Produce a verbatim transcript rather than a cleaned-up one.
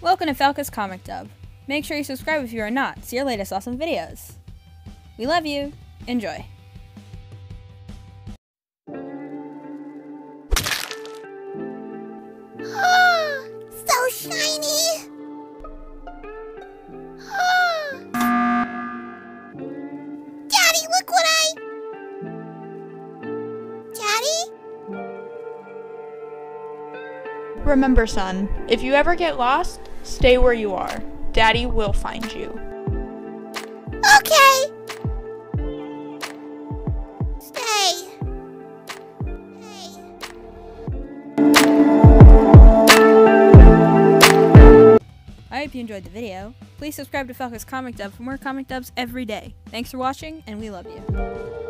Welcome to Falcus Comic Dub. Make sure you subscribe if you are not to see our latest awesome videos. We love you. Enjoy. So shiny! Daddy, look what I... Daddy? Remember, son, if you ever get lost, stay where you are. Daddy will find you. Okay! Stay. Stay. I hope you enjoyed the video. Please subscribe to Falcus Comic Dub for more comic dubs every day. Thanks for watching, and we love you.